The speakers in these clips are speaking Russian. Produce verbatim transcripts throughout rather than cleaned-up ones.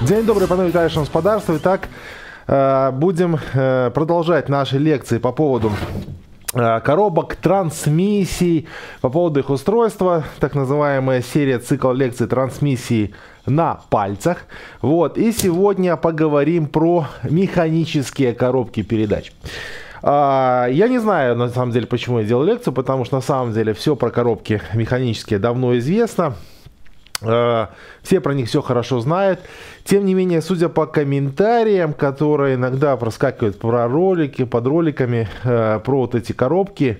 День добрый, панове, товарищи, господарство. Итак, будем продолжать наши лекции по поводу коробок, трансмиссий, по поводу их устройства, так называемая серия, цикл лекций трансмиссии на пальцах. Вот, и сегодня поговорим про механические коробки передач. Я не знаю, на самом деле, почему я делал лекцию, потому что на самом деле все про коробки механические давно известно. Все про них все хорошо знают. Тем не менее, судя по комментариям, которые иногда проскакивают про ролики, под роликами, про вот эти коробки,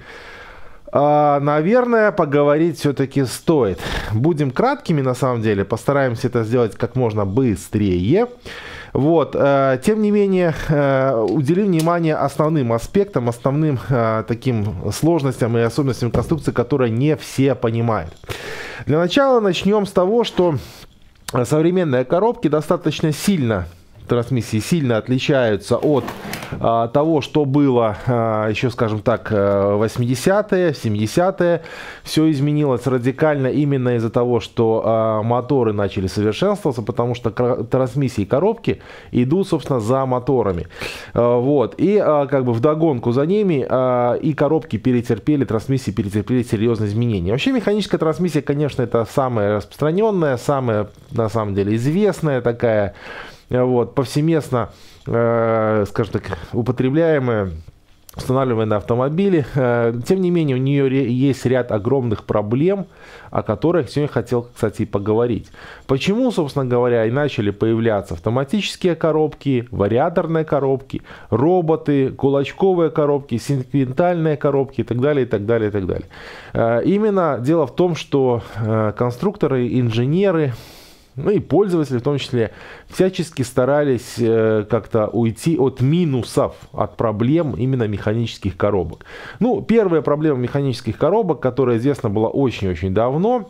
наверное, поговорить все-таки стоит. Будем краткими, на самом деле, постараемся это сделать как можно быстрее. Вот. Тем не менее, уделим внимание основным аспектам, основным таким сложностям и особенностям конструкции, которые не все понимают. Для начала начнем с того, что современные коробки достаточно сильно, трансмиссии сильно отличаются от а, того, что было а, еще, скажем так, восьмидесятые, семидесятые. Все изменилось радикально именно из-за того, что а, моторы начали совершенствоваться, потому что трансмиссии и коробки идут, собственно, за моторами. А, вот. И а, как бы вдогонку за ними а, и коробки перетерпели, трансмиссии перетерпели серьезные изменения. Вообще механическая трансмиссия, конечно, это самая распространенная, самая, на самом деле, известная такая, вот, повсеместно, э, скажем так, употребляемая, устанавливаемая на автомобиле. Э, тем не менее, у нее есть ряд огромных проблем, о которых сегодня хотел, кстати, поговорить. Почему, собственно говоря, и начали появляться автоматические коробки, вариаторные коробки, роботы, кулачковые коробки, секвентальные коробки и так далее, и так далее, и так далее. Э, именно дело в том, что э, конструкторы, инженеры, ну и пользователи в том числе, всячески старались э, как-то уйти от минусов, от проблем именно механических коробок. Ну, первая проблема механических коробок, которая известна была очень-очень давно,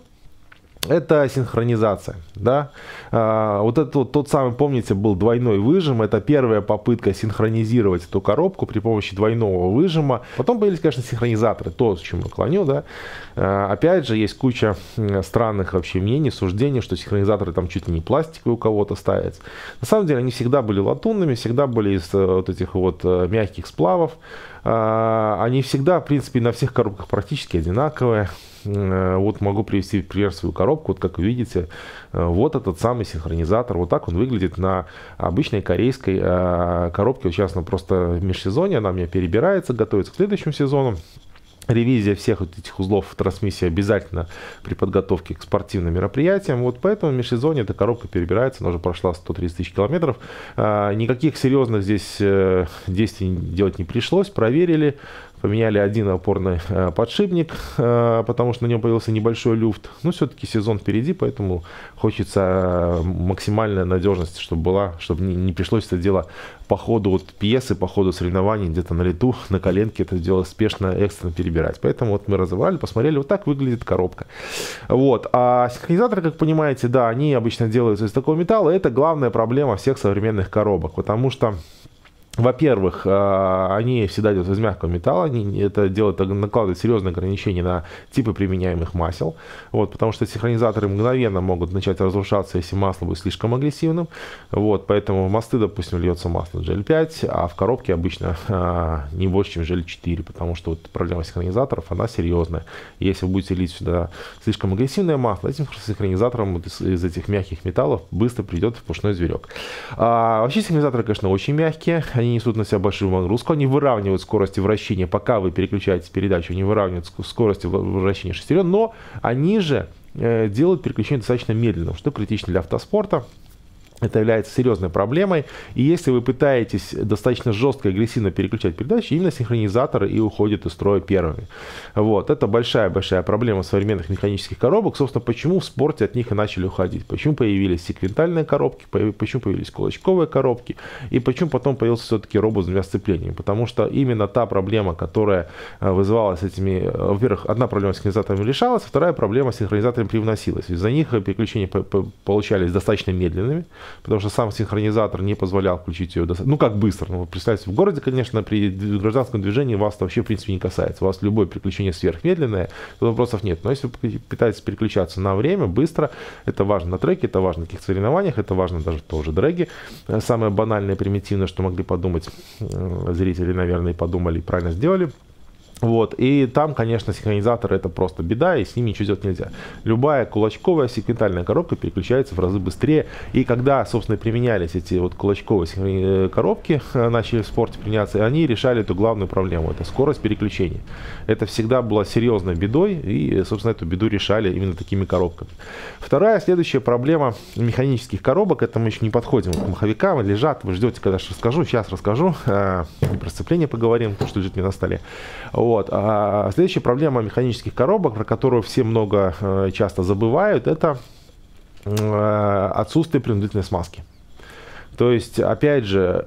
это синхронизация, да. А, вот это вот тот самый, помните, был двойной выжим. Это первая попытка синхронизировать эту коробку при помощи двойного выжима. Потом появились, конечно, синхронизаторы, то, к чему я клоню, да. А, опять же, есть куча странных вообще мнений, суждений, что синхронизаторы там чуть ли не пластиковые у кого-то ставятся. На самом деле, они всегда были латунными, всегда были из вот этих вот мягких сплавов. А, они всегда, в принципе, на всех коробках практически одинаковые. Вот могу привести пример свою коробку. Вот как вы видите, вот этот самый синхронизатор. Вот так он выглядит на обычной корейской коробке. Вот сейчас она просто в межсезонье, она у меня перебирается, готовится к следующему сезону. Ревизия всех вот этих узлов трансмиссии обязательно при подготовке к спортивным мероприятиям. Вот поэтому в межсезонье эта коробка перебирается, она уже прошла сто тридцать тысяч километров. А, никаких серьезных здесь э, действий делать не пришлось, проверили. Поменяли один опорный э, подшипник, э, потому что на нем появился небольшой люфт. Но все-таки сезон впереди, поэтому хочется э, максимальная надежность, чтобы была, чтобы не, не пришлось это дело по ходу вот пьесы, по ходу соревнований, где-то на лету, на коленке это дело спешно, экстренно перебирать. Поэтому вот мы разобрали, посмотрели, вот так выглядит коробка. Вот. А синхронизаторы, как понимаете, да, они обычно делаются из такого металла. Это главная проблема всех современных коробок, потому что, во-первых, они всегда идут из мягкого металла, они, это делает, накладывает серьезные ограничения на типы применяемых масел, вот, потому что синхронизаторы мгновенно могут начать разрушаться, если масло будет слишком агрессивным, вот, поэтому в мосты, допустим, льется масло джи эл пять, а в коробке обычно а, не больше, чем джи эл четыре, потому что вот проблема синхронизаторов, она серьезная. Если вы будете лить сюда слишком агрессивное масло, этим синхронизатором вот из, из этих мягких металлов быстро придет пушной зверек. А, вообще синхронизаторы, конечно, очень мягкие, они несут на себя большую нагрузку, они выравнивают скорости вращения, пока вы переключаете передачу, они выравнивают скорости вращения шестерен, но они же э, делают переключение достаточно медленным, что критично для автоспорта. Это является серьезной проблемой, и если вы пытаетесь достаточно жестко и агрессивно переключать передачи, именно синхронизаторы и уходят из строя первыми. Вот. Это большая-большая проблема современных механических коробок. Собственно, почему в спорте от них и начали уходить. Почему появились секвентальные коробки, почему появились кулачковые коробки, и почему потом появился все-таки робот с двумя сцеплениями. Потому что именно та проблема, которая вызывалась этими... Во-первых, одна проблема с синхронизаторами решалась, вторая проблема с синхронизаторами привносилась. Из-за них переключения получались достаточно медленными. потому что сам синхронизатор не позволял включить ее, ну как быстро, ну представьте, в городе, конечно, при гражданском движении вас это вообще в принципе не касается, у вас любое переключение сверхмедленное, тут вопросов нет, но если вы пытаетесь переключаться на время, быстро, это важно на треке, это важно на каких-то соревнованиях, это важно даже тоже дрэги, самое банальное, примитивное, что могли подумать зрители, наверное, и подумали, и правильно сделали. Вот, и там, конечно, синхронизаторы это просто беда, и с ними ничего сделать нельзя. Любая кулачковая секвентальная коробка переключается в разы быстрее, и когда, собственно, применялись эти вот кулачковые коробки, начали в спорте применяться, они решали эту главную проблему, это скорость переключения. Это всегда было серьезной бедой, и, собственно, эту беду решали именно такими коробками. Вторая, следующая проблема механических коробок, это мы еще не подходим к маховикам, лежат, вы ждете, когда я расскажу, сейчас расскажу, про сцепление поговорим, то, что лежит мне на столе. Вот. А следующая проблема механических коробок, про которую все много э, часто забывают, это э, отсутствие принудительной смазки. То есть, опять же,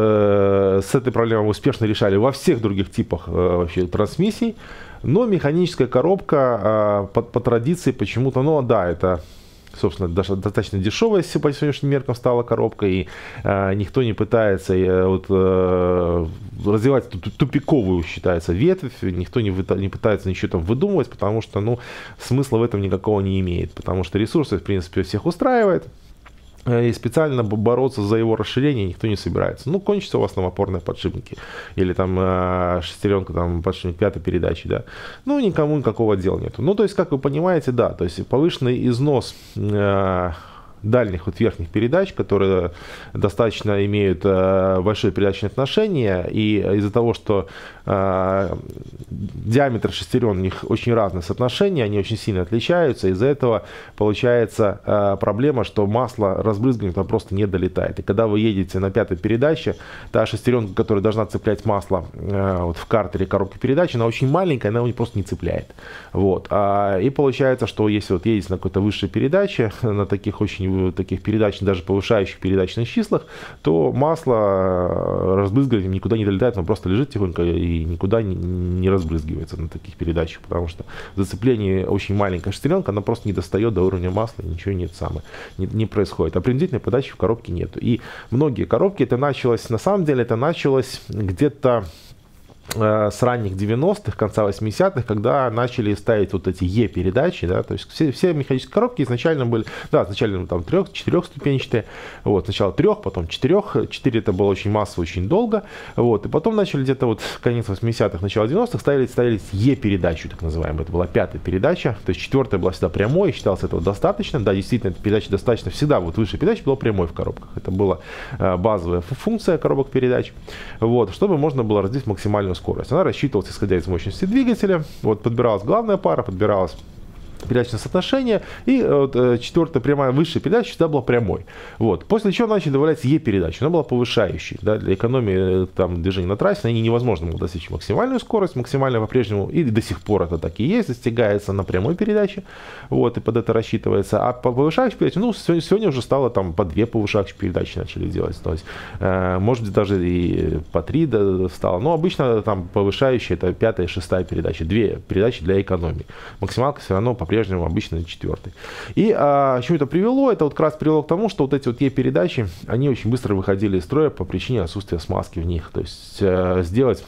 э, с этой проблемой успешно решали во всех других типах э, вообще трансмиссий, но механическая коробка э, по, по традиции почему-то, ну да, это... Собственно, даже достаточно дешевая по сегодняшним меркам стала коробка, и э, никто не пытается э, вот, э, развивать тупиковую, считается, ветвь, никто не, вы, не пытается ничего там выдумывать, потому что, ну, смысла в этом никакого не имеет, потому что ресурсы, в принципе, всех устраивает. И специально бороться за его расширение никто не собирается. Ну, кончится у вас там опорные подшипники. Или там э, шестеренка, там подшипник пятой передачи, да. Ну, никому никакого дела нету. Ну, то есть, как вы понимаете, да, то есть повышенный износ э, дальних вот верхних передач, которые достаточно имеют э, большое передачное отношение, и из-за того, что э, диаметр шестерен у них очень разное соотношение, они очень сильно отличаются, из-за этого получается э, проблема, что масло разбрызгивание там просто не долетает. И когда вы едете на пятой передаче, та шестеренка, которая должна цеплять масло э, вот в картере коробки передач, она очень маленькая, она его просто не цепляет. Вот. А, и получается, что если вот едете на какой-то высшей передаче, на таких очень таких передач, даже повышающих передачных числах, то масло разбрызгиванием никуда не долетает, оно просто лежит тихонько и никуда не, не разбрызгивается на таких передачах, потому что зацепление очень маленькая шестеренка, она просто не достает до уровня масла, ничего нет самое, не, не происходит. А принудительной подачи в коробке нету. И многие коробки, это началось, на самом деле, это началось где-то с ранних девяностых, конца восьмидесятых, когда начали ставить вот эти Е-передачи, да, то есть все, все механические коробки изначально были, да, изначально там трех, четырехступенчатые, вот, сначала трех, потом четырех, четыре это было очень массово, очень долго, вот, и потом начали где-то вот конец восьмидесятых, начало девяностых ставили, ставили Е-передачу, так называемую, это была пятая передача, то есть четвертая была всегда прямой, и считалось этого достаточно, да, действительно, эта передача достаточно, всегда вот высшая передача была прямой в коробках, это была э, базовая функция коробок передач, вот, чтобы можно было развить максимальную скорость. Она рассчитывалась исходя из мощности двигателя. Вот подбиралась главная пара, подбиралась передачное соотношение, и вот, четвертая прямая высшая передача всегда была прямой. Вот. После чего начали добавлять Е-передачу. Она была повышающей. Да, для экономии там, движения на трассе на ней невозможно было достичь максимальную скорость, максимально по-прежнему, и до сих пор это так и есть, достигается на прямой передаче, вот, и под это рассчитывается. А по повышающей передаче, ну, сегодня, сегодня уже стало там по две повышающие передачи начали делать. То есть, э, может быть, даже и по три да, стало. Но обычно там повышающая это пятая, шестая передача. Две передачи для экономии. Максималка все равно по по-прежнему обычно на четвертой. И а, к чему это привело? Это вот как раз привело к тому, что вот эти вот Е-передачи, они очень быстро выходили из строя по причине отсутствия смазки в них. То есть а, сделать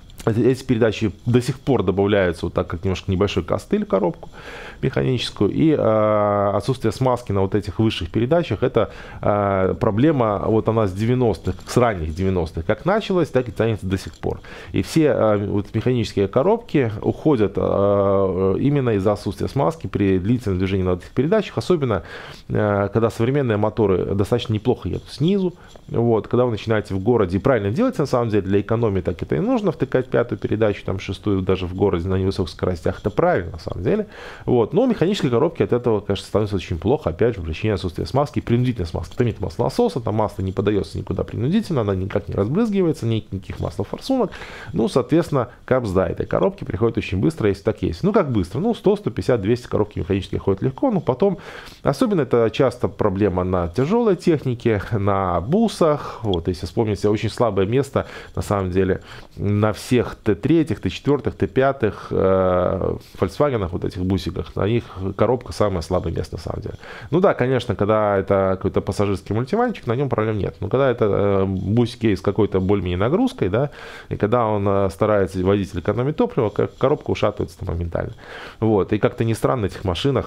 эти передачи до сих пор добавляются вот так, как немножко небольшой костыль в коробку механическую, и э, отсутствие смазки на вот этих высших передачах, это э, проблема, вот она с девяностых, с ранних девяностых, как началась, так и тянется до сих пор. И все э, вот механические коробки уходят э, именно из-за отсутствия смазки при длительном движении на этих передачах, особенно э, когда современные моторы достаточно неплохо едут снизу. Вот, когда вы начинаете в городе, и правильно делать на самом деле, для экономии так это и нужно, втыкать пятую передачу, там шестую даже в городе на невысоких скоростях, это правильно на самом деле. Вот. Но механические коробки от этого, конечно, становятся очень плохо, опять же, по причине отсутствия смазки, принудительной смазки. Там нет маслонасоса, там масло не подается никуда принудительно, она никак не разбрызгивается, нет никаких маслофорсунок. Ну, соответственно, капсда этой коробки приходит очень быстро, если так есть. Ну, как быстро? Ну, сто, сто пятьдесят, двести коробки механические ходят легко, но потом, особенно это часто проблема на тяжелой технике, на бусах, вот, если вспомните, очень слабое место, на самом деле, на всех всех Т три, Т четыре, Т пять, э, Volkswagen, вот этих бусиках, на них коробка самое слабое место на самом деле. Ну да, конечно, когда это какой-то пассажирский мультиванчик, на нем проблем нет. Но когда это э, бусики с какой-то более-менее нагрузкой, да, и когда он э, старается, водитель экономить топливо, коробка ушатывается моментально. Вот. И как-то не странно на этих машинах,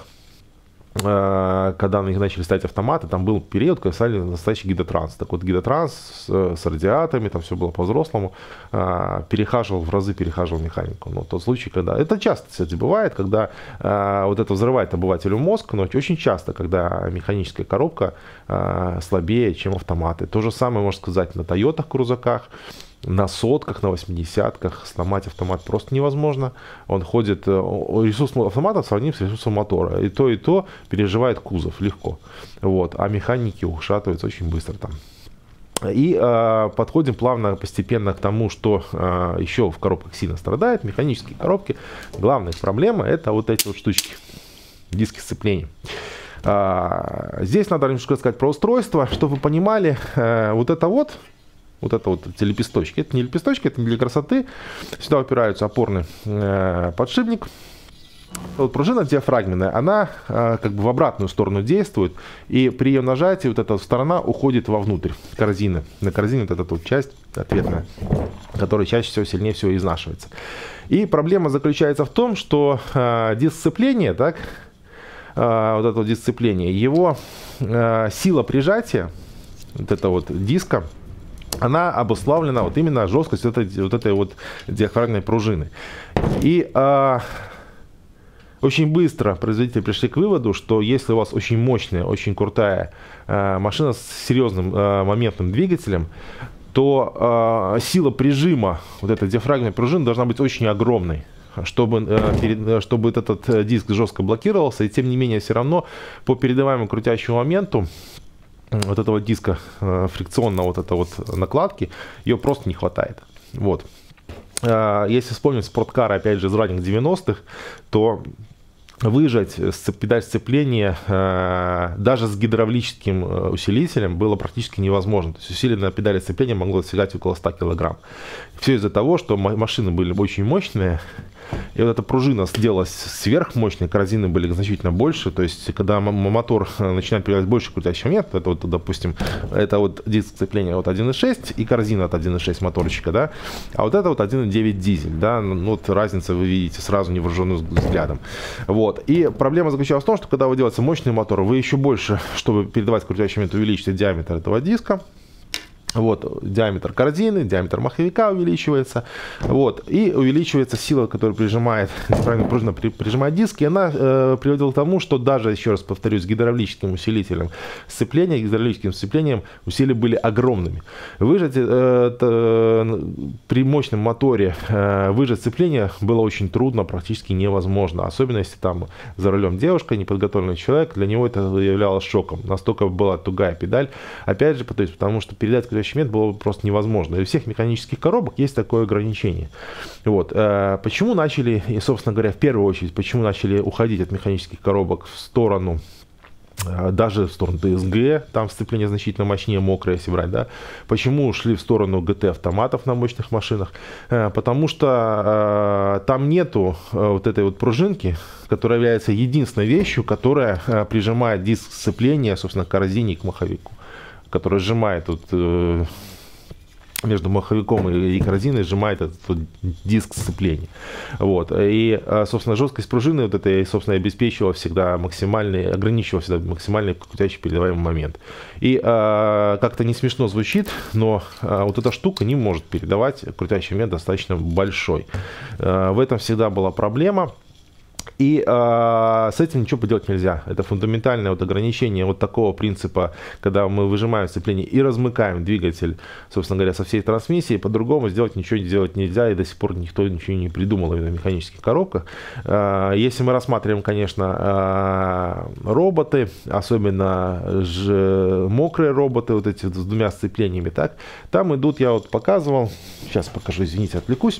когда на них начали ставить автоматы, там был период, когда стали настоящий гидотранс. Так вот, гидотранс с, с радиаторами, там все было по-взрослому, перехаживал, в разы перехаживал механику. Но тот случай, когда... Это часто, кстати, бывает, когда вот это взрывает обывателю мозг, но очень часто, когда механическая коробка слабее, чем автоматы. То же самое можно сказать на Тойотах, крузаках. На сотках, на восьмидесятках сломать автомат просто невозможно. Он ходит, ресурс автомата сравним с ресурсом мотора. И то, и то переживает кузов легко. Вот. А механики ушатываются очень быстро там. И э, подходим плавно, постепенно к тому, что э, еще в коробках сильно страдает. Механические коробки. Главная проблема — это вот эти вот штучки. Диски сцепления. Э, здесь надо немножко сказать про устройство. Чтобы вы понимали, э, вот это вот, Вот это вот эти лепесточки. Это не лепесточки, это не для красоты. Сюда упираются опорный э, подшипник. Вот пружина диафрагменная, она э, как бы в обратную сторону действует. И при ее нажатии вот эта сторона уходит вовнутрь корзины. На корзине вот эта вот часть ответная, которая чаще всего сильнее всего изнашивается. И проблема заключается в том, что э, диск сцепления, так, э, вот это вот диск сцепления, его э, сила прижатия, вот это вот диска, она обуславлена вот именно жесткостью вот этой вот, этой вот диафрагмной пружины. И э, очень быстро производители пришли к выводу, что если у вас очень мощная, очень крутая э, машина с серьезным э, моментным двигателем, то э, сила прижима вот этой диафрагмной пружины должна быть очень огромной, чтобы, э, перед, чтобы этот диск жестко блокировался. И тем не менее, все равно по передаваемому крутящему моменту вот этого диска э, фрикционного, вот этой вот накладки, ее просто не хватает. Вот. Э, если вспомнить спорткары, опять же, из ранних девяностых, то выжать педаль сцепления э, даже с гидравлическим усилителем было практически невозможно. То есть усиленная педаль сцепления могла достигать около ста килограмм. Все из-за того, что машины были очень мощные. И вот эта пружина сделалась сверхмощной, корзины были значительно больше. То есть, когда мотор начинает передавать больше крутящий момент, это вот, допустим, это вот диск сцепления вот один и шесть и корзина от один и шесть моторчика, да, а вот это вот один и девять дизель, да, ну вот разница вы видите сразу невооруженным взглядом. Вот. И проблема заключалась в том, что когда вы делаете мощный мотор, вы еще больше, чтобы передавать крутящий момент, увеличите диаметр этого диска. Вот, диаметр корзины, диаметр маховика увеличивается. Вот, и увеличивается сила, которая прижимает, неправильно пружина прижимает диск. И она э, приводила к тому, что даже, еще раз повторюсь, с гидравлическим усилителем сцепления, гидравлическим сцеплением усилия были огромными. Выжать э, э, при мощном моторе э, выжать сцепление было очень трудно, практически невозможно. Особенно если там за рулем девушка, неподготовленный человек, для него это являлось шоком. Настолько была тугая педаль. Опять же, то есть, потому что передать момент было просто невозможно. И у всех механических коробок есть такое ограничение. Вот. Почему начали, и, собственно говоря, в первую очередь, почему начали уходить от механических коробок в сторону, даже в сторону Д С Г, там сцепление значительно мощнее, мокрое, если брать, да. Почему ушли в сторону Г Т автоматов на мощных машинах? Потому что э, там нету э, вот этой вот пружинки, которая является единственной вещью, которая э, прижимает диск сцепления, собственно, к корзине и к маховику, который сжимает вот, э, между маховиком и, и корзиной, сжимает этот вот диск сцепления. Вот. И, собственно, жесткость пружины вот это, собственно, обеспечивала всегда максимальный, ограничивала всегда максимальный крутящий передаваемый момент. И э, как-то не смешно звучит, но э, вот эта штука не может передавать крутящий момент достаточно большой. Э, в этом всегда была проблема. И э, с этим ничего поделать нельзя. Это фундаментальное вот ограничение вот такого принципа, когда мы выжимаем сцепление и размыкаем двигатель, собственно говоря, со всей трансмиссией. По-другому сделать ничего делать нельзя, и до сих пор никто ничего не придумал на механических коробках. Э, если мы рассматриваем, конечно, э, роботы, особенно ж, мокрые роботы, вот эти с двумя сцеплениями, так, там идут, я вот показывал, сейчас покажу, извините, отвлекусь.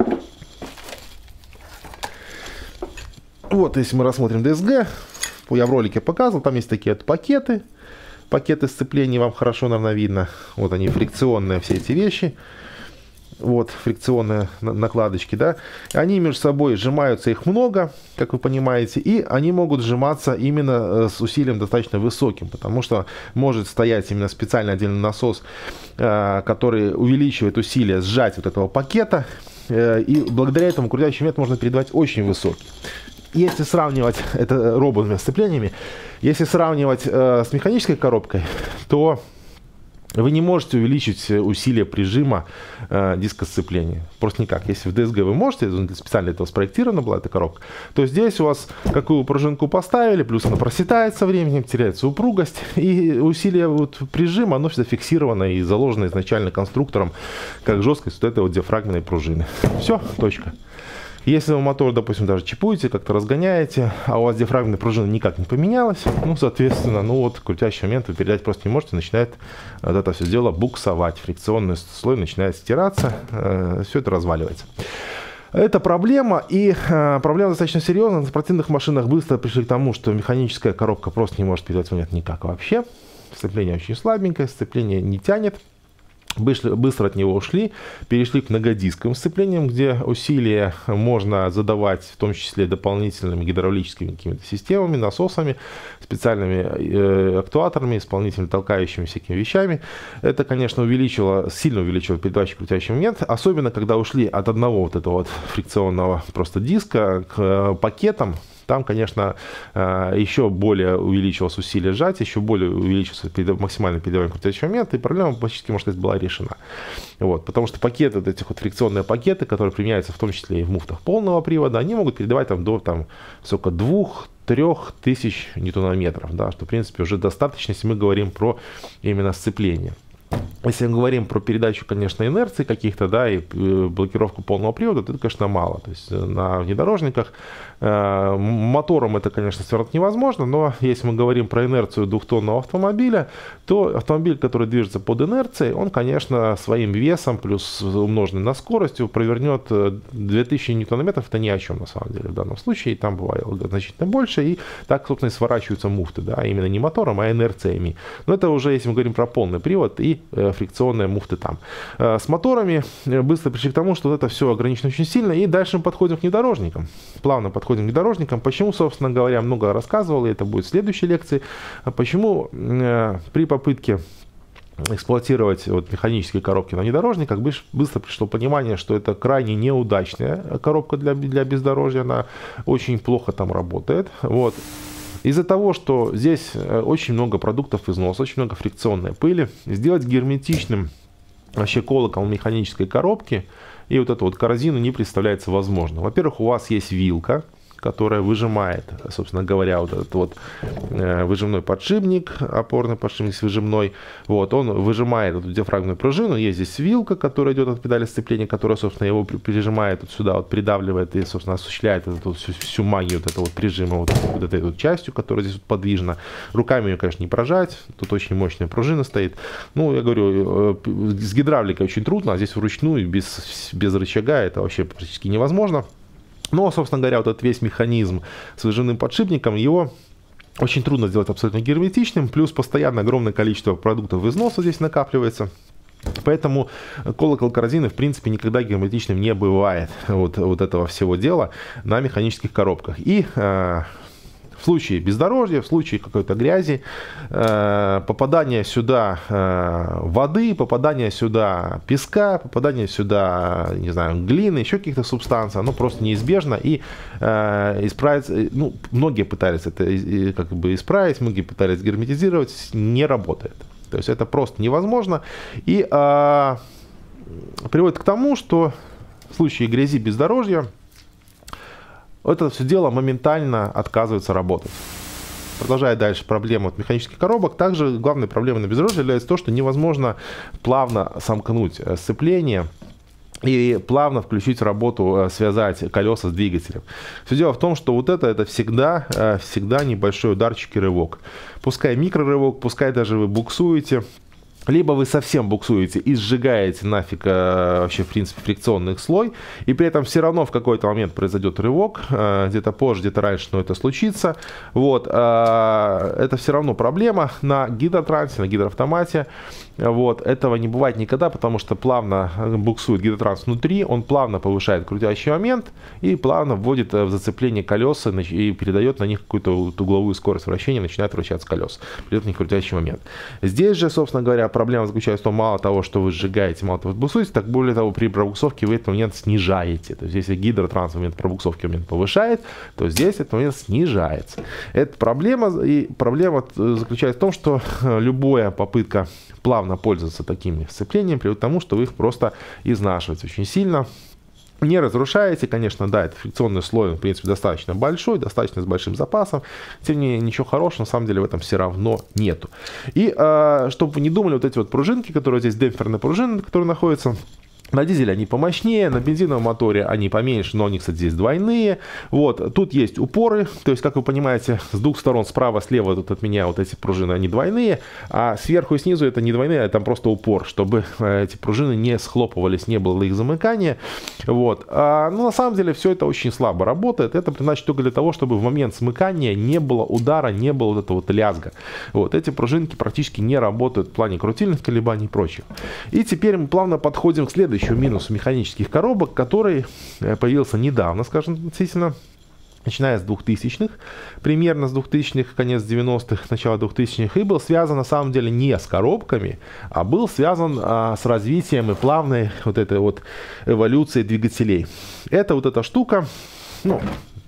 Вот, если мы рассмотрим Д С Г, я в ролике показывал, там есть такие вот пакеты, пакеты сцепления, вам хорошо, наверное, видно. Вот они, фрикционные все эти вещи. вот фрикционные накладочки, да, они между собой сжимаются, их много, как вы понимаете, и они могут сжиматься именно с усилием достаточно высоким, потому что может стоять именно специальный отдельный насос, который увеличивает усилие сжать вот этого пакета, и благодаря этому крутящий момент можно передавать очень высокий. Если сравнивать это роботными сцеплениями, если сравнивать с механической коробкой, то вы не можете увеличить усилие прижима э, диска сцепления. Просто никак. Если в ди эс джи вы можете, специально для этого спроектирована была эта коробка, то здесь у вас какую пружинку поставили, плюс она проседает со временем, теряется упругость, и усилие вот, прижима, оно всегда фиксировано и заложено изначально конструктором, как жесткость вот этой вот диафрагменной пружины. Все, точка. Если вы мотор, допустим, даже чипуете, как-то разгоняете, а у вас диафрагменная пружина никак не поменялась, ну, соответственно, ну вот крутящий момент вы передать просто не можете, начинает вот это все дело буксовать, фрикционный слой начинает стираться, э, все это разваливается. Это проблема, и э, проблема достаточно серьезная. На спортивных машинах быстро пришли к тому, что механическая коробка просто не может передать момент никак вообще. Сцепление очень слабенькое, сцепление не тянет. Быстро от него ушли, перешли к многодисковым сцеплениям, где усилия можно задавать, в том числе дополнительными гидравлическими какими-то системами, насосами, специальными э, актуаторами, исполнительно толкающими всякими вещами. Это, конечно, увеличило, сильно увеличило передачу крутящий момент, особенно когда ушли от одного вот этого вот фрикционного просто диска к э, пакетам. Там, конечно, еще более увеличилось усилие сжатия, еще более увеличился максимальный передаваемый крутящий момент, и проблема почти, можно сказать, была решена. Вот, потому что пакеты, вот этих вот фрикционные пакеты, которые применяются в том числе и в муфтах полного привода, они могут передавать там, до там, сколько, двух-трех тысяч ньютонометров, да, что, в принципе, уже достаточно, если мы говорим про именно сцепление. Если мы говорим про передачу, конечно, инерции каких-то, да, и блокировку полного привода, то это, конечно, мало. То есть на внедорожниках э, мотором это, конечно, свернуть невозможно, но если мы говорим про инерцию двухтонного автомобиля, то автомобиль, который движется под инерцией, он, конечно, своим весом плюс умноженный на скоростью провернет две тысячи ньютонометров, это ни о чем на самом деле в данном случае, и там бывает значительно больше, и так, собственно, и сворачиваются муфты, да, именно не мотором, а инерциями. Но это уже, если мы говорим про полный привод и фрикционные муфты там. С моторами быстро пришли к тому, что это все ограничено очень сильно, и дальше мы подходим к внедорожникам. Плавно подходим к внедорожникам. Почему, собственно говоря, много рассказывал, и это будет в следующей лекции, почему при попытке эксплуатировать вот механические коробки на внедорожниках, быстро пришло понимание, что это крайне неудачная коробка для, для бездорожья, она очень плохо там работает. Вот. Из-за того, что здесь очень много продуктов износа, очень много фрикционной пыли, сделать герметичным вообще колокол механической коробки и вот эту вот корзину не представляется возможным. Во-первых, у вас есть вилка, которая выжимает, собственно говоря, вот этот вот э, выжимной подшипник, опорный подшипник выжимной, вот, он выжимает эту диафрагменную пружину, есть здесь вилка, которая идет от педали сцепления, которая, собственно, его прижимает вот сюда, вот, придавливает и, собственно, осуществляет эту, всю, всю магию вот этого вот прижима, вот, вот этой вот частью, которая здесь вот подвижна. Руками ее, конечно, не прожать, тут очень мощная пружина стоит. Ну, я говорю, э, с гидравликой очень трудно, а здесь вручную, без, без рычага, это вообще практически невозможно. Но, собственно говоря, вот этот весь механизм с выжимным подшипником, его очень трудно сделать абсолютно герметичным, плюс постоянно огромное количество продуктов износа здесь накапливается. Поэтому колокол корзины, в принципе, никогда герметичным не бывает, вот, вот этого всего дела на механических коробках. И э, в случае бездорожья, в случае какой-то грязи, э, попадание сюда э, воды, попадание сюда песка, попадание сюда, не знаю, глины, еще каких-то субстанций, оно просто неизбежно. И э, исправить, ну, многие пытались это как бы исправить, многие пытались герметизировать, не работает. То есть это просто невозможно. И э, приводит к тому, что в случае грязи, бездорожья, это все дело моментально отказывается работать. Продолжая дальше проблему от механических коробок, также главной проблемой на бездорожье является то, что невозможно плавно сомкнуть сцепление и плавно включить работу, связать колеса с двигателем. Все дело в том, что вот это, это всегда, всегда небольшой ударчик и рывок. Пускай микрорывок, пускай даже вы буксуете, либо вы совсем буксуете и сжигаете нафиг э, вообще, в принципе, фрикционный слой, и при этом все равно в какой-то момент произойдет рывок, э, где-то позже, где-то раньше, но это случится. Вот, э, это все равно проблема на гидротрансе, на гидроавтомате. Вот, этого не бывает никогда, потому что плавно буксует гидротранс внутри, он плавно повышает крутящий момент и плавно вводит в зацепление колеса и передает на них какую-то угловую скорость вращения, начинает вращаться колеса, передает на них крутящий момент. Здесь же, собственно говоря, проблема заключается в том, мало того, что вы сжигаете, мало того, что буксуете, так более того, при пробуксовке вы этот момент снижаете. То есть, если гидротранс в момент пробуксовки момент повышает, то здесь этот момент снижается. Это проблема, и проблема заключается в том, что любая попытка плавно пользоваться такими сцеплениями приводит к тому, что вы их просто изнашиваете очень сильно. Не разрушаете, конечно, да, это фрикционный слой, в принципе, достаточно большой, достаточно с большим запасом. Тем не менее, ничего хорошего, на самом деле, в этом все равно нету. И, э, чтобы вы не думали, вот эти вот пружинки, которые здесь, демпферные пружины, которые находятся... На дизеле они помощнее, на бензиновом моторе они поменьше, но они, кстати, здесь двойные. Вот, тут есть упоры, то есть, как вы понимаете, с двух сторон, справа, слева тут от меня вот эти пружины, они двойные, а сверху и снизу это не двойные, а там просто упор, чтобы эти пружины не схлопывались, не было их замыкания. Вот. А, ну, на самом деле, все это очень слабо работает. Это значит только для того, чтобы в момент смыкания не было удара, не было вот этого вот лязга. Вот. Эти пружинки практически не работают в плане крутильных колебаний и прочего. И теперь мы плавно подходим к следующему еще минус механических коробок, который появился недавно, скажем, относительно, начиная с двухтысячных, примерно с двухтысячных, конец девяностых, начало двухтысячных, и был связан на самом деле не с коробками, а был связан а, с развитием и плавной вот этой вот эволюцией двигателей. Это вот эта штука, ну,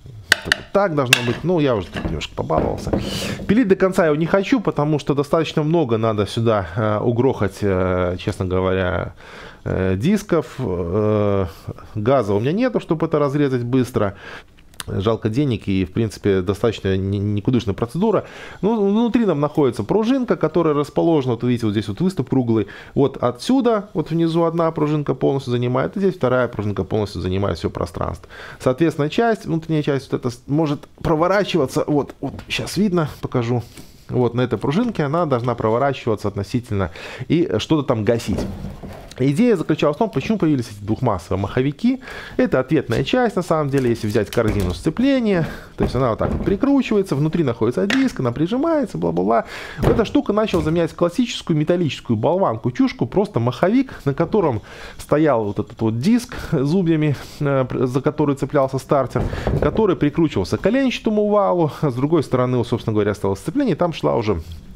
так должно быть. Ну, я уже тут немножко побаловался. Пилить до конца я его не хочу, потому что достаточно много надо сюда э, угрохать, э, честно говоря, э, дисков. Э, газа у меня нету, чтобы это разрезать быстро. Жалко денег и, в принципе, достаточно никудышная процедура. Ну, внутри нам находится пружинка, которая расположена, вот видите, вот здесь вот выступ круглый. Вот отсюда, вот внизу одна пружинка полностью занимает, и здесь вторая пружинка полностью занимает все пространство. Соответственно, часть, внутренняя часть вот эта может проворачиваться, вот, вот сейчас видно, покажу. Вот на этой пружинке она должна проворачиваться относительно и что-то там гасить. Идея заключалась в том, почему появились эти двухмассовые маховики. Это ответная часть, на самом деле, если взять корзину сцепления. То есть она вот так вот прикручивается, внутри находится диск, она прижимается, бла-бла-бла. Эта штука начала заменять классическую металлическую болванку-чушку, просто маховик, на котором стоял вот этот вот диск зубьями, за который цеплялся стартер, который прикручивался к коленчатому валу. С другой стороны, собственно говоря, осталось сцепление, и там шла уже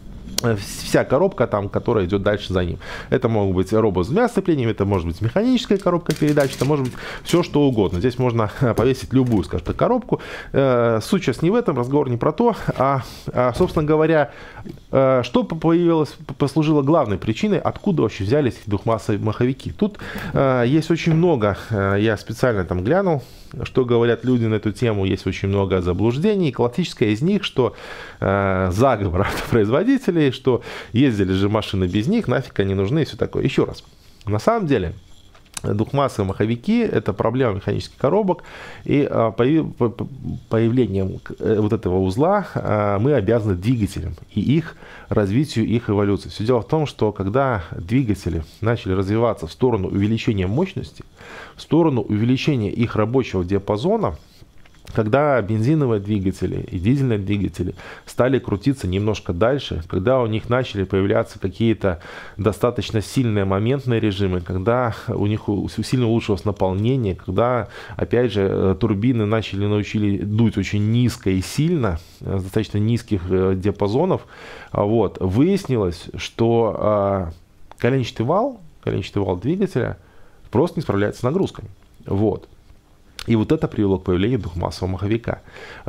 вся коробка, там, которая идет дальше за ним. Это могут быть робот с двумя сцеплениями, это может быть механическая коробка передач, это может быть все что угодно. Здесь можно повесить любую, скажем так, коробку. Суть сейчас не в этом, разговор не про то, а, а собственно говоря, что появилось, послужило главной причиной, откуда вообще взялись эти двухмассовые маховики. Тут есть очень много, я специально там глянул, что говорят люди на эту тему, есть очень много заблуждений. Классическое из них, что э, заговор автопроизводителей, что ездили же машины без них, нафиг они нужны и все такое. Еще раз, на самом деле двухмассовые маховики — это проблема механических коробок, и э, появлением вот этого узла э, мы обязаны двигателям и их развитию, их эволюции. Все дело в том, что когда двигатели начали развиваться в сторону увеличения мощности, в сторону увеличения их рабочего диапазона, когда бензиновые двигатели и дизельные двигатели стали крутиться немножко дальше, когда у них начали появляться какие-то достаточно сильные моментные режимы, когда у них сильно улучшилось наполнение, когда, опять же, турбины начали научили дуть очень низко и сильно, с достаточно низких диапазонов, вот, выяснилось, что коленчатый вал, коленчатый вал двигателя просто не справляется с нагрузками. Вот. И вот это привело к появлению двухмассового маховика.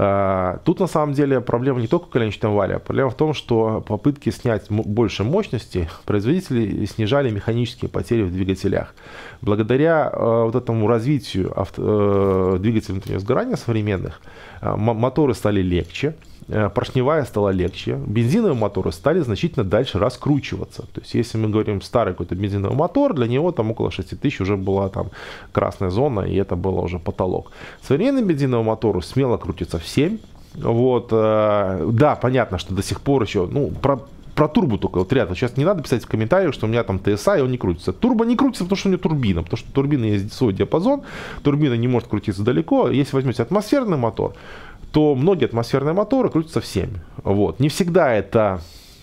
Тут на самом деле проблема не только в коленчатом вале, а проблема в том, что попытки снять больше мощности производители снижали механические потери в двигателях. Благодаря вот этому развитию авто, двигателей внутреннего сгорания современных, моторы стали легче, поршневая стала легче, бензиновые моторы стали значительно дальше раскручиваться. То есть, если мы говорим старый какой-то бензиновый мотор, для него там около шести тысяч уже была там красная зона, и это было уже потолок. Современный бензиновый мотор смело крутится в семь. Вот, да, понятно, что до сих пор еще, ну, про Про турбо только, вот ребята, сейчас не надо писать в комментариях, что у меня там ТСА и он не крутится. Турбо не крутится, потому что у него турбина, потому что турбина есть свой диапазон, турбина не может крутиться далеко. Если возьмете атмосферный мотор, то многие атмосферные моторы крутятся в семь. Вот. Не всегда это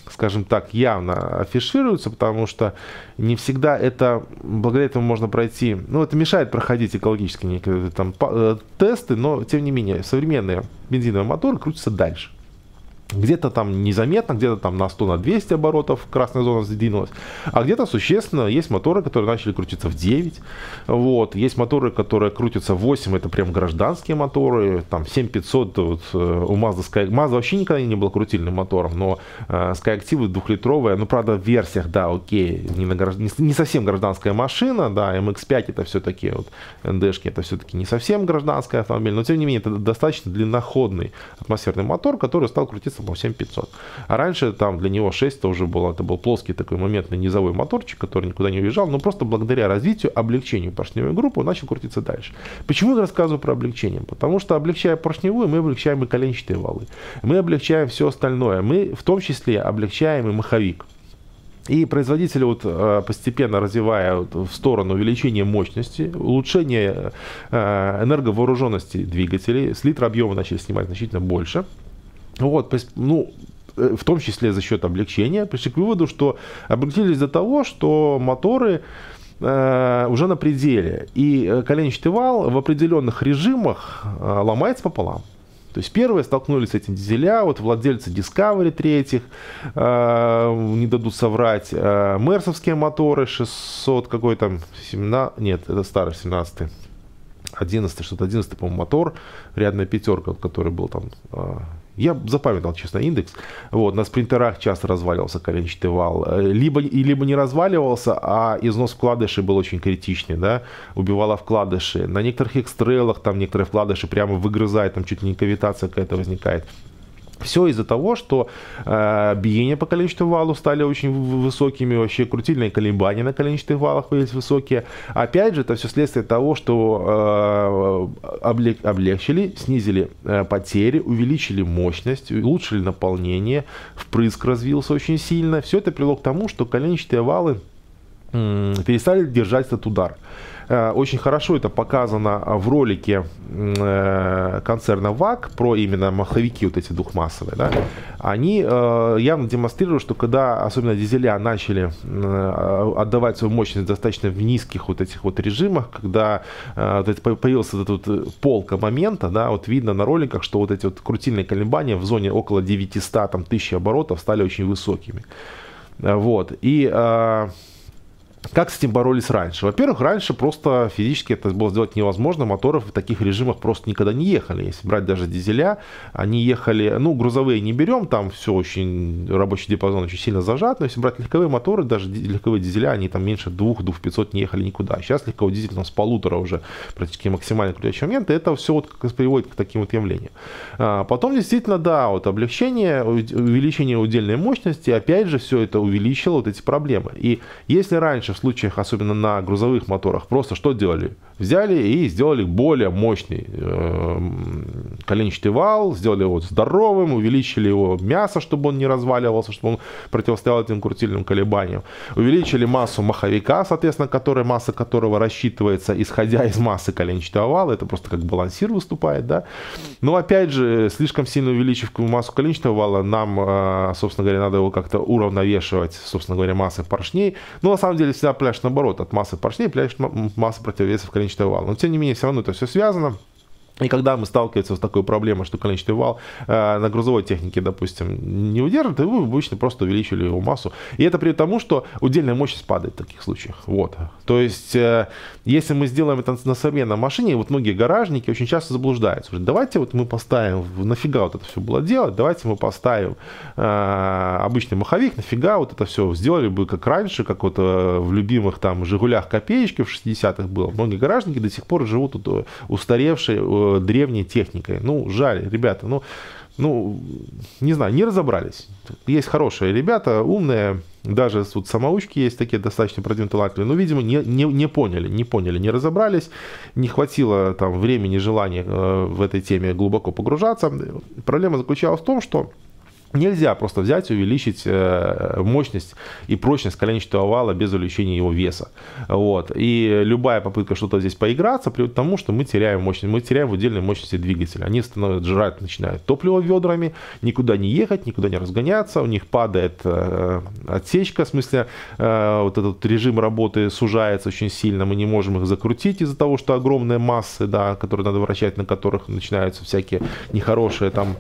скажем так, явно афишируются, потому что не всегда это, благодаря этому можно пройти, ну, это мешает проходить экологические некие там тесты, но, тем не менее, современные бензиновые моторы крутятся дальше. Где-то там незаметно, где-то там на сто, на двести оборотов красная зона сдвинулась, а где-то существенно есть моторы, которые начали крутиться в девять, вот, есть моторы, которые крутятся в восемь, это прям гражданские моторы, там семь пятьсот, вот, у Mazda Sky, Mazda вообще никогда не был крутильным мотором, но uh, Skyactiv двухлитровая, ну, правда, в версиях, да, окей, не, на, не, не совсем гражданская машина, да, эм икс пять это все-таки, вот, эн дэ шки это все-таки не совсем гражданский автомобиль, но, тем не менее, это достаточно длинноходный атмосферный мотор, который стал крутиться по семь пятьсот. А раньше там для него шесть это уже было, это был плоский такой моментный низовой моторчик, который никуда не уезжал, но просто благодаря развитию, облегчению поршневой группы он начал крутиться дальше. Почему я рассказываю про облегчение? Потому что, облегчая поршневую, мы облегчаем и коленчатые валы, мы облегчаем все остальное, мы в том числе облегчаем и маховик. И производители, вот, постепенно развивая в сторону увеличения мощности, улучшения энерговооруженности двигателей, с литра объема начали снимать значительно больше. Вот, ну, в том числе за счет облегчения, пришли к выводу, что облегчились до того, что моторы э, уже на пределе, и коленчатый вал в определенных режимах э, ломается пополам. То есть первые столкнулись с этим дизеля, вот владельцы Discovery третьих, э, не дадут соврать, э, мерсовские моторы шестьсот какой там, семнадцать, нет, это старый семнадцатый, одиннадцатый, что-то одиннадцатый, по-моему, мотор, рядная пятерка, который был там... Э, Я запамятовал, честно, индекс. Вот, на спринтерах часто разваливался коленчатый вал. Либо, либо не разваливался, а износ вкладышей был очень критичный, да, убивало вкладыши. На некоторых экстрейлах там некоторые вкладыши прямо выгрызают, там чуть ли не кавитация какая-то возникает. Все из-за того, что э, биения по коленчатому валу стали очень высокими, вообще крутильные колебания на коленчатых валах появились высокие. Опять же, это все следствие того, что э, облег, облегчили, снизили э, потери, увеличили мощность, улучшили наполнение, впрыск развился очень сильно. Все это привело к тому, что коленчатые валы э, перестали держать этот удар. Очень хорошо это показано в ролике концерна ВАГ про именно маховики вот эти двухмассовые. Да? Они явно демонстрируют, что когда особенно дизеля начали отдавать свою мощность достаточно в низких вот этих вот режимах, когда появился этот вот полка момента, да, вот видно на роликах, что вот эти вот крутильные колебания в зоне около девятисот там, тысяч оборотов стали очень высокими. Вот. И как с этим боролись раньше? Во-первых, раньше просто физически это было сделать невозможно. Моторов в таких режимах просто никогда не ехали. Если брать даже дизеля, они ехали, ну, грузовые не берем, там все очень, рабочий диапазон очень сильно зажат. Но если брать легковые моторы, даже легковые дизеля, они там меньше двух-двух пятисот не ехали никуда. Сейчас легковой дизель там, с полутора уже практически максимально крутящий момент. И это все вот как раз приводит к таким вот явлениям. А потом действительно, да, вот облегчение, увеличение удельной мощности, опять же, все это увеличило вот эти проблемы. И если раньше в случаях, особенно на грузовых моторах, просто что делали? Взяли и сделали более мощный э, коленчатый вал, сделали его здоровым, увеличили его мясо, чтобы он не разваливался, чтобы он противостоял этим крутильным колебаниям. Увеличили массу маховика, соответственно, которая, масса которого рассчитывается, исходя из массы коленчатого вала. Это просто как балансир выступает, да. Но опять же, слишком сильно увеличив массу коленчатого вала, нам, э, собственно говоря, надо его как-то уравновешивать, собственно говоря, массой поршней. Но на самом деле всегда пляж наоборот, от массы поршней пляж масса противовесов коленчатого вала. Но тем не менее, все равно это все связано. И когда мы сталкиваемся с такой проблемой, что коленчатый вал э, на грузовой технике, допустим, не удержит, то вы обычно просто увеличили его массу. И это при тому, что удельная мощность падает в таких случаях. Вот. То есть, э, если мы сделаем это на современной машине, вот многие гаражники очень часто заблуждаются. Говорят, давайте вот мы поставим, нафига вот это все было делать, давайте мы поставим э, обычный маховик, нафига вот это все сделали бы как раньше, как вот э, в любимых там Жигулях копеечки в шестидесятых было. Многие гаражники до сих пор живут тут устаревшие, древней техникой. Ну, жаль, ребята, ну, ну, не знаю, не разобрались. Есть хорошие ребята, умные, даже тут самоучки есть такие достаточно продвинутые, но, видимо, не, не, не поняли, не поняли, не разобрались, не хватило там времени, желания э, в этой теме глубоко погружаться. Проблема заключалась в том, что Нельзя просто взять и увеличить э, мощность и прочность коленчатого вала без увеличения его веса. Вот. И любая попытка что-то здесь поиграться приводит к тому, что мы теряем мощность, мы теряем выделенные мощности двигателя. Они становятся, жрать начинают топливо ведрами, никуда не ехать, никуда не разгоняться, у них падает э, отсечка, в смысле э, вот этот режим работы сужается очень сильно, мы не можем их закрутить из-за того, что огромные массы, да, которые надо вращать, на которых начинаются всякие нехорошие там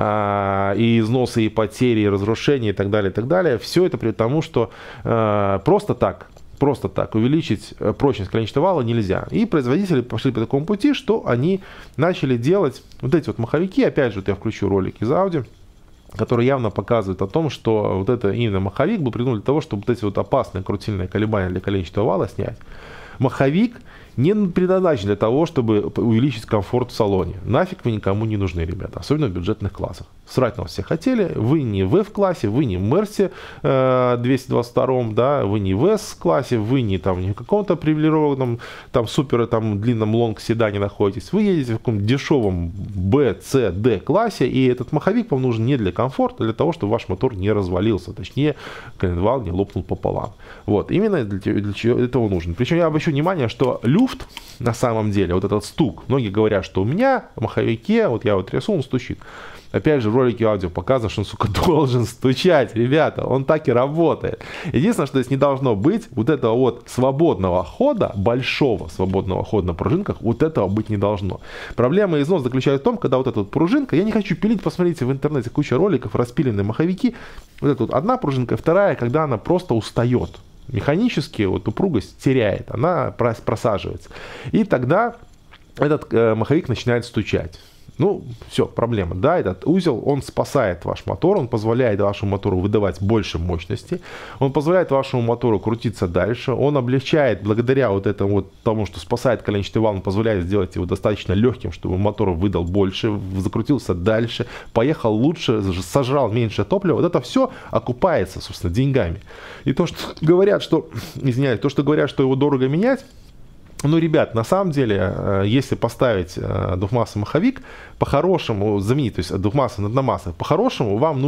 э, и износы, и потери, и разрушения, и так далее, и так далее. Все это при тому, что э, просто так, просто так увеличить прочность коленчатого вала нельзя. И производители пошли по такому пути, что они начали делать вот эти вот маховики. Опять же, вот я включу ролик из Audi, который явно показывает о том, что вот это именно маховик был придуман для того, чтобы вот эти вот опасные крутильные колебания для коленчатого вала снять. Маховик не предназначен для того, чтобы увеличить комфорт в салоне. Нафиг вы никому не нужны, ребята, особенно в бюджетных классах. Срать на вас все хотели, вы не в F-классе, вы не в Мерсе э, двести двадцать два, да, вы не в S-классе, вы не там не в каком-то привилегированном там супер там длинном лонг-седане находитесь, вы едете в каком-то дешевом B, C, D классе, и этот маховик вам нужен не для комфорта, а для того, чтобы ваш мотор не развалился, точнее, коленвал не лопнул пополам. Вот, именно для, для чего этого нужен. Причем я обращу внимание, что люфт на самом деле, вот этот стук, многие говорят, что у меня в маховике, вот я вот трясу, он стучит. Опять же, в ролике аудио показано, что он, сука, должен стучать, ребята, он так и работает. Единственное, что здесь не должно быть вот этого вот свободного хода, большого свободного хода на пружинках, вот этого быть не должно. Проблема износ заключается в том, когда вот эта вот пружинка, я не хочу пилить, посмотрите в интернете куча роликов, распиленные маховики, вот эта вот одна пружинка, вторая, когда она просто устает. Механически вот упругость теряет, она просаживается. И тогда этот э, маховик начинает стучать. Ну, все, проблема. Да, этот узел, он спасает ваш мотор, он позволяет вашему мотору выдавать больше мощности, он позволяет вашему мотору крутиться дальше, он облегчает, благодаря вот этому вот тому, что спасает коленчатый вал, он позволяет сделать его достаточно легким, чтобы мотор выдал больше, закрутился дальше, поехал лучше, сожрал меньше топлива. Вот это все окупается, собственно, деньгами. И то, что говорят, что, извиняюсь, то, что говорят, что его дорого менять, ну, ребят, на самом деле, если поставить двухмассовый маховик, по-хорошему заменить, то есть двухмассовый на одномассовый, по-хорошему вам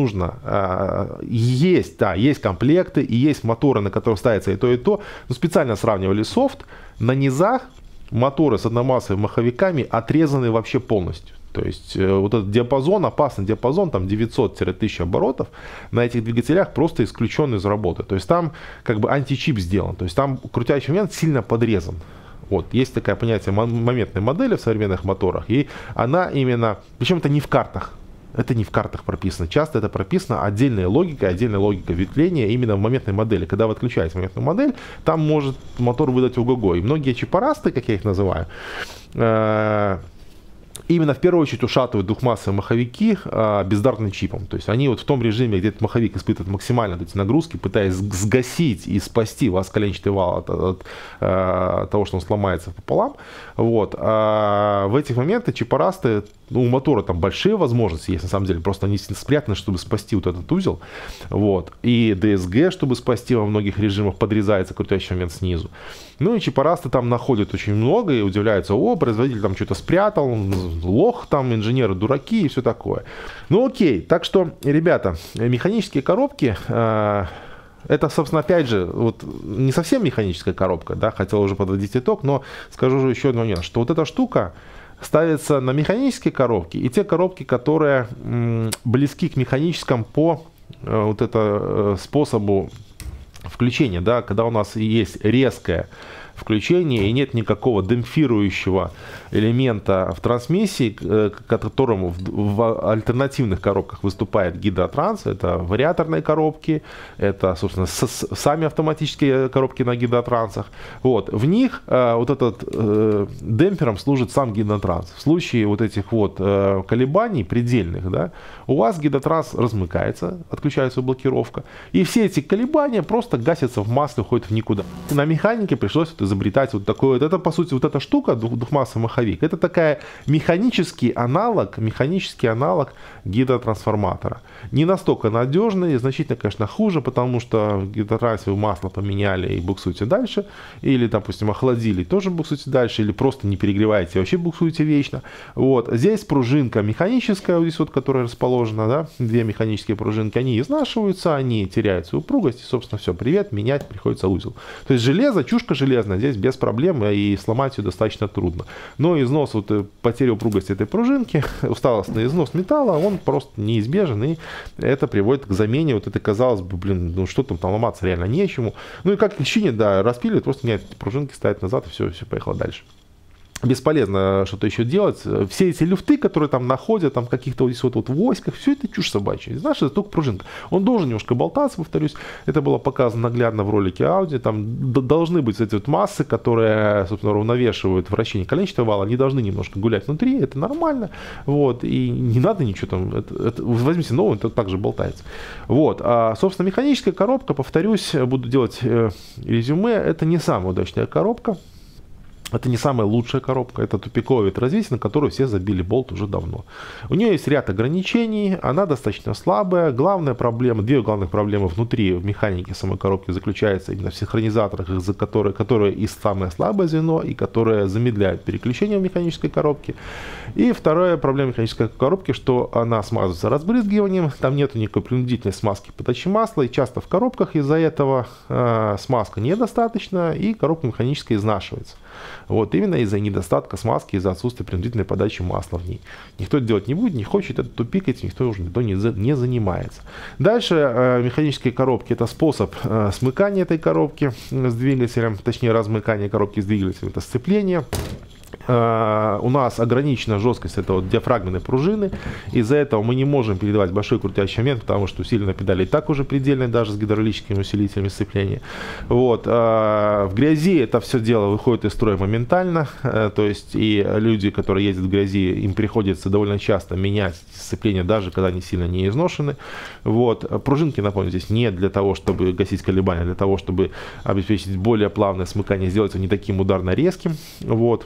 нужно, есть, да, есть комплекты и есть моторы, на которых ставится и то, и то, но специально сравнивали софт, на низах моторы с одномассовыми маховиками отрезаны вообще полностью. То есть вот этот диапазон, опасный диапазон, там девятьсот — тысяча оборотов, на этих двигателях просто исключен из работы. То есть там как бы античип сделан, то есть там крутящий момент сильно подрезан. Вот, есть такое понятие моментной модели в современных моторах, и она именно, причем это не в картах, это не в картах прописано, часто это прописано отдельной логикой, отдельная логика ветвления именно в моментной модели. Когда вы отключаете моментную модель, там может мотор выдать ого-го, и многие чипорасты, как я их называю, э именно в первую очередь ушатывают двухмассовые маховики а, бездарным чипом. То есть они вот в том режиме, где этот маховик испытывает максимально эти нагрузки, пытаясь сгасить и спасти вас коленчатый вал от, от, от, от того, что он сломается пополам. Вот. А в этих моментах чипорасты, ну, у мотора там большие возможности есть, на самом деле, просто они спрятаны, чтобы спасти вот этот узел. Вот. И ди эс джи, чтобы спасти, во многих режимах подрезается крутящий момент снизу. Ну и чипорасты там находят очень много и удивляются: о, производитель там что-то спрятал, лох, там инженеры дураки и все такое. Ну окей, так что, ребята, механические коробки, э, это, собственно, опять же, вот не совсем механическая коробка, да, хотел уже подводить итог, но скажу же еще один момент, что вот эта штука ставится на механические коробки и те коробки, которые м, близки к механическому по э, вот это, э, способу включения, да, когда у нас есть резкое включение и нет никакого демпфирующего элемента в трансмиссии, к которому в, в альтернативных коробках выступает гидротранс. Это вариаторные коробки, это, собственно, с, с, сами автоматические коробки на гидротрансах. Вот. В них э, вот этот э, демпфером служит сам гидротранс. В случае вот этих вот э, колебаний предельных, да, у вас гидротранс размыкается, отключается блокировка, и все эти колебания просто гасятся в масле, уходят в никуда. На механике пришлось вот изобретать вот такое. Вот это, по сути, вот эта штука, двухмассовый маховик, это такая механический аналог, механический аналог гидротрансформатора. Не настолько надежный, значительно, конечно, хуже, потому что в гидротрансфере масло поменяли и буксуйте дальше, или, допустим, охладили, тоже буксуйте дальше, или просто не перегреваете, вообще буксуйте вечно. Вот. Здесь пружинка механическая, вот здесь вот, которая расположена, да, две механические пружинки, они изнашиваются, они теряют свою упругость, и, собственно, все, привет, менять приходится узел. То есть железо, чушка железная, здесь без проблем, и сломать ее достаточно трудно. Но износ, вот, потеря упругости этой пружинки, усталостный износ металла, он просто неизбежен, и это приводит к замене вот этой, казалось бы, блин, ну что там, там ломаться реально нечему. Ну и как чинят, да, распиливают, просто меняют пружинки, ставят назад, и все, все, поехало дальше. Бесполезно что-то еще делать. Все эти люфты, которые там находят, там каких-то вот здесь вот, вот в оськах, все это чушь собачья. Знаешь, это только пружинка. Он должен немножко болтаться, повторюсь. Это было показано наглядно в ролике Audi. Там должны быть эти вот массы, которые, собственно, уравновешивают вращение коленчатого вала. Они должны немножко гулять внутри, это нормально. Вот. И не надо ничего там. Это, это, возьмите новый, это также болтается. Вот. А, собственно, механическая коробка, повторюсь, буду делать э, резюме. Это не самая удачная коробка. Это не самая лучшая коробка, это тупиковый вид развития, на которую все забили болт уже давно. У нее есть ряд ограничений, она достаточно слабая. Главная проблема, две главных проблемы внутри в механике самой коробки заключаются именно в синхронизаторах, из-за которой, которые и самое слабое звено, и которое замедляет переключение в механической коробке. И вторая проблема механической коробки, что она смазывается разбрызгиванием, там нет никакой принудительной смазки подачи масла, и часто в коробках из-за этого э, смазка недостаточно, и коробка механически изнашивается. Вот именно из-за недостатка смазки, из-за отсутствия принудительной подачи масла в ней. Никто это делать не будет, не хочет, этот тупик, этим никто уже никто не, за, не занимается. Дальше э, механические коробки — это способ э, смыкания этой коробки с двигателем, точнее размыкания коробки с двигателем, это сцепление. Uh, у нас ограничена жесткость этого диафрагменной пружины. Из-за этого мы не можем передавать большой крутящий момент, потому что усиленная педаль и так уже предельная, даже с гидравлическими усилителями сцепления. Вот. Uh, в грязи это все дело выходит из строя моментально. Uh, то есть и люди, которые ездят в грязи, им приходится довольно часто менять сцепление, даже когда они сильно не изношены. Вот. Пружинки, напомню, здесь не для того, чтобы гасить колебания, а для того, чтобы обеспечить более плавное смыкание, сделать его не таким ударно резким. Вот.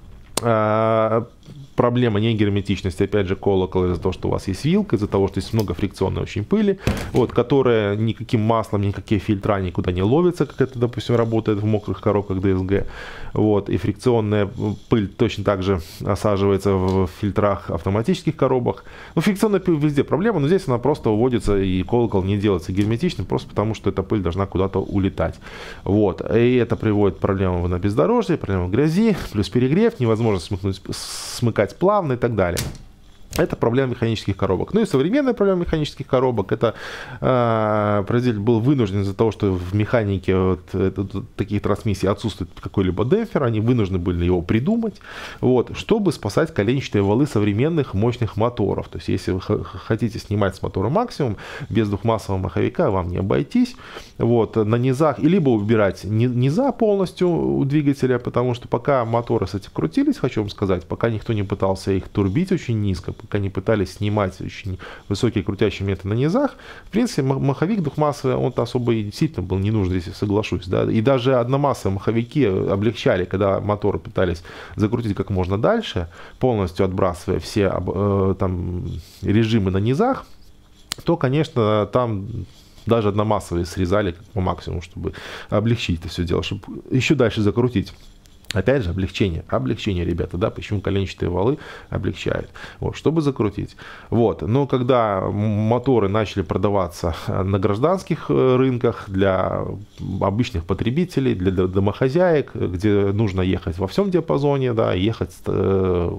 Проблема негерметичности, опять же, колокола, из-за того, что у вас есть вилка, из-за того, что есть много фрикционной очень пыли, вот, которая никаким маслом, никакие фильтра никуда не ловятся, как это, допустим, работает в мокрых коробках ди эс джи. Вот, и фрикционная пыль точно так же осаживается в фильтрах автоматических коробок. Ну, фрикционная пыль везде проблема, но здесь она просто уводится, и колокол не делается герметичным, просто потому что эта пыль должна куда-то улетать. Вот, и это приводит к проблемам на бездорожье, проблемам в грязи, плюс перегрев, невозможно смыкнуть, смыкать плавно и так далее. Это проблема механических коробок. Ну и современная проблема механических коробок — это э, производитель был вынужден из-за того, что в механике вот, это, вот, таких трансмиссий отсутствует какой-либо демпфер, они вынуждены были его придумать, вот, чтобы спасать коленчатые валы современных мощных моторов. То есть если вы хотите снимать с мотора максимум, без двухмассового маховика вам не обойтись. Вот, на низах, и либо убирать низа полностью у двигателя, потому что пока моторы, кстати, крутились, хочу вам сказать, пока никто не пытался их турбить очень низко, пока не пытались снимать очень высокие крутящие моменты на низах, в принципе, маховик двухмассовый, он-то особо и действительно был не нужен, здесь соглашусь. Да? И даже одномассовые маховики облегчали, когда моторы пытались закрутить как можно дальше, полностью отбрасывая все э, там, режимы на низах, то, конечно, там даже одномассовые срезали по максимуму, чтобы облегчить это все дело, чтобы еще дальше закрутить. Опять же, облегчение. Облегчение, ребята, да, почему коленчатые валы облегчают. Вот, чтобы закрутить. Вот. Но когда моторы начали продаваться на гражданских рынках для обычных потребителей, для домохозяек, где нужно ехать во всем диапазоне, да, ехать э,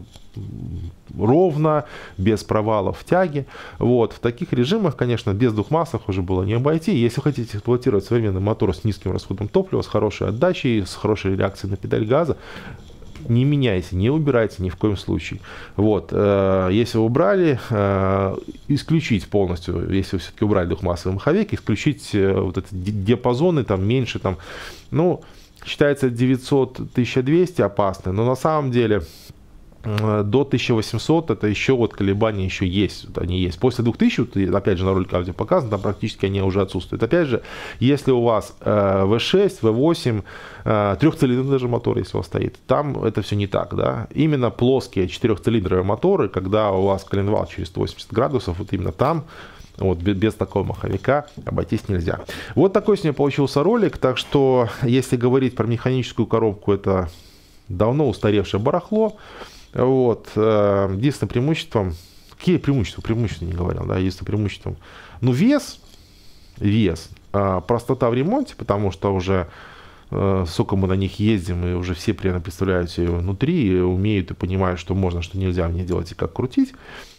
ровно, без провалов в тяге. Вот. В таких режимах, конечно, без двухмассовых уже было не обойти. Если хотите эксплуатировать современный мотор с низким расходом топлива, с хорошей отдачей, с хорошей реакцией на педаль газа, не меняйте, не убирайте ни в коем случае. Вот. Если вы убрали, исключить полностью, если вы все-таки убрали двухмассовый маховик, исключить вот эти диапазоны, там меньше, там, ну, считается девятьсот — тысяча двести опасны, но на самом деле до тысячи восьмисот это еще вот колебания еще есть, вот они есть. После двух тысяч, вот, опять же на ролике аудио показано, там практически они уже отсутствуют. Опять же, если у вас э, ви шесть, ви восемь, э, трехцилиндровый даже мотор, если у вас стоит, там это все не так, да. Именно плоские четырехцилиндровые моторы, когда у вас коленвал через сто восемьдесят градусов, вот именно там, вот без такого маховика обойтись нельзя. Вот такой сегодня получился ролик, так что если говорить про механическую коробку, это давно устаревшее барахло. Вот. Единственным преимуществом, какие преимущества? Преимущества не говорил, да, единственным преимуществом. Ну, вес, вес, простота в ремонте, потому что уже сколько мы на них ездим, и уже все примерно представляют себе внутри, и умеют и понимают, что можно, что нельзя в ней делать и как крутить.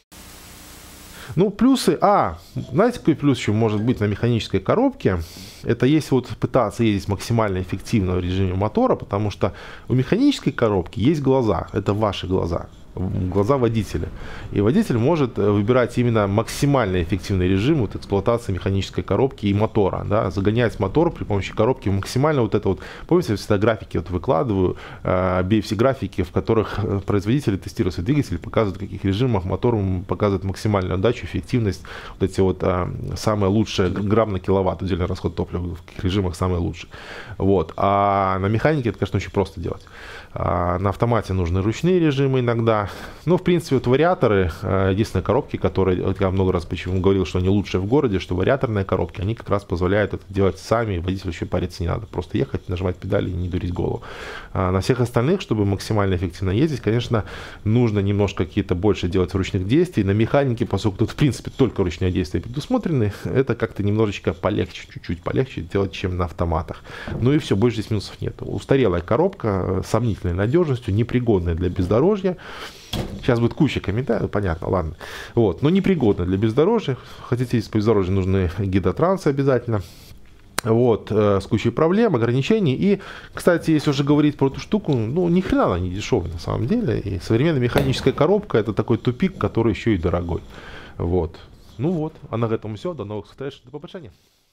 Ну, плюсы, а, знаете, какой плюс еще может быть на механической коробке? Это если вот пытаться ездить максимально эффективно в режиме мотора, потому что у механической коробки есть глаза, это ваши глаза, глаза водителя. И водитель может выбирать именно максимально эффективный режим вот, эксплуатации механической коробки и мотора. Да, загонять мотор при помощи коробки максимально вот это вот, помните, я всегда графики вот выкладываю, э, би эф си-графики, в которых производители тестируют свой двигатель, показывают, в каких режимах мотор показывает максимальную отдачу, эффективность, вот эти вот э, самые лучшие грамм на киловатт, удельный расход топлива, в каких режимах самые лучшие. Вот. А на механике это, конечно, очень просто делать. А на автомате нужны ручные режимы иногда. Ну, в принципе, вот вариаторы, единственные коробки, которые, вот я много раз почему говорил, что они лучшие в городе, что вариаторные коробки, они как раз позволяют это делать сами, и водителю еще париться не надо. Просто ехать, нажимать педали и не дурить голову. А на всех остальных, чтобы максимально эффективно ездить, конечно, нужно немножко какие-то больше делать ручных действий. На механике, поскольку тут, в принципе, только ручные действия предусмотрены, это как-то немножечко полегче, чуть-чуть полегче делать, чем на автоматах. Ну и все, больше здесь минусов нет. Устарелая коробка, сомнительная надежностью, непригодная для бездорожья. Сейчас будет куча комментариев, понятно, ладно. Вот, но непригодная для бездорожья. Хотите ездить по бездорожью, нужны гидротрансы обязательно. Вот, э, с кучей проблем, ограничений. И, кстати, если уже говорить про эту штуку, ну, ни хрена она не дешевая на самом деле. И современная механическая коробка — это такой тупик, который еще и дорогой. Вот. Ну вот, а на этом все. До новых встреч. До побачення.